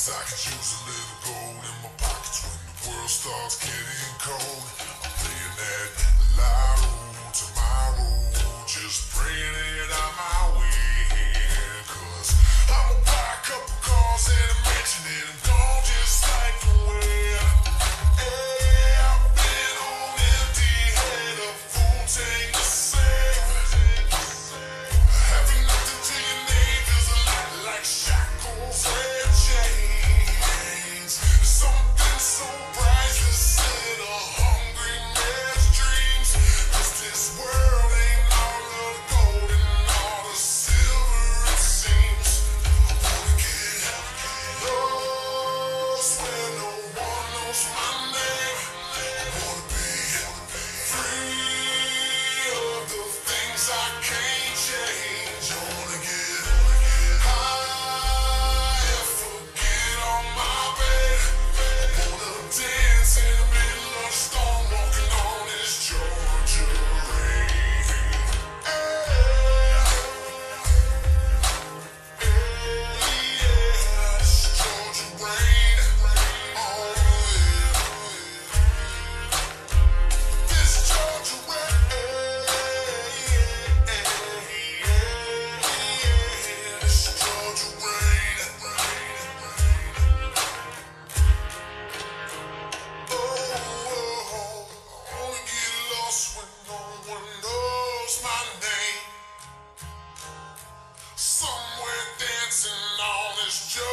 I could use a little gold in my pockets when the world starts getting cold. I'm playing that lotto tomorrow, just praying it out my way. Cause I'ma buy a couple cars and a mansion and I'm gone just like the wind. Hey, I've been on empty, had a full tank to save. Having nothing to your name feels a lot like shackles and chains. Something so priceless in a hungry man's dreams. 'Cause this world ain't all of gold and all the silver it seems. I wanna get lost where no one knows my name. I wanna be free of the things I can't change. I wanna get high and forget all my pain. I wanna dance in the middle of the storm, walking on this Georgia rain. Yeah, this Georgia rain. Oh yeah, this Georgia rain. This Georgia rain. Oh, I wanna get lost when no one knows my name. Somewhere dancing on this Georgia